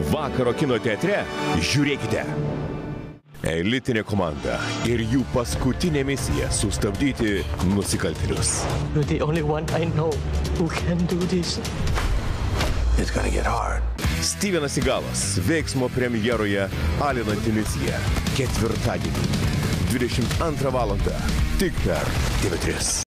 Vakaro kino teatre žiūrėkite. Elitinė komanda ir jų paskutinė misija – sustabdyti nusikaltėlius. You're the only one I know who can do this. It's gonna get hard. Stevenas Seagalas veiksmo premjeroje Alinanti misija. Ketvirtadienį 22 valandą. Tik per TV3.